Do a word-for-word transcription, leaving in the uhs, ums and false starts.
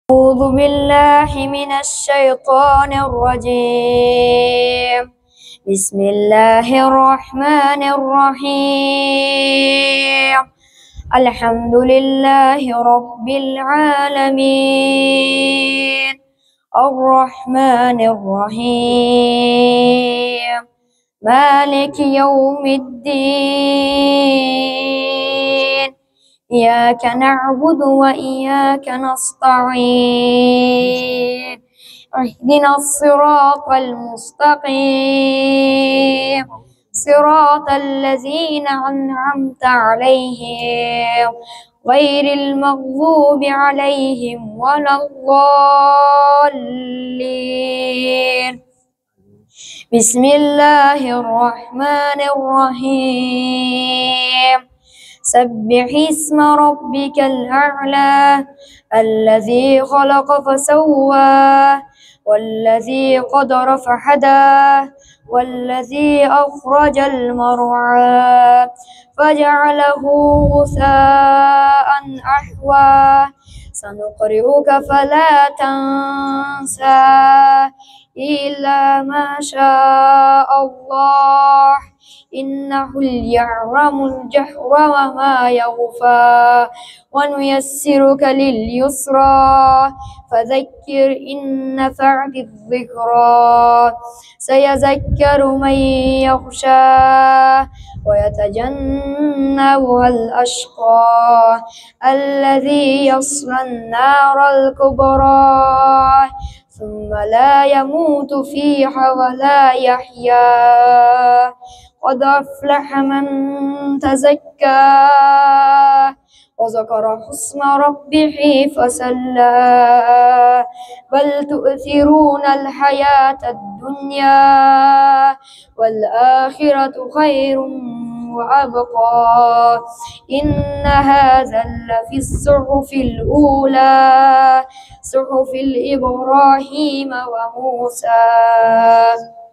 أعوذ بالله من الشيطان الرجيم. بسم الله الرحمن الرحيم. الحمد لله رب العالمين الرحمن الرحيم مالك يوم الدين إياك نعبد وإياك نستعين اهدنا الصراط المستقيم صراط الذين أنعمت عليهم غير المغضوب عليهم ولا الضالين. بسم الله الرحمن الرحيم. سبح اسم ربك الأعلى الذي خلق فسوى والذي قدر فهدى والذي أخرج المرعى فجعله غثاء أحوى سنقرئك فلا تنسى إلا ما شاء الله إنه يعلم الجهر وما يخفى ونيسرك لليسرى فذكر إن نفعت الذكرى سيذكر من يخشى ويتجنبها الأشقى الذي يصلى النار الكبرى ثم لا يموت فيها ولا يحيا قد أفلح من تزكى وذكر اسم ربه فصلى بل تؤثرون الحياة الدنيا والآخرة خير وأبقى إن هذا لفي الصحف الأولى صحف إبراهيم وموسى.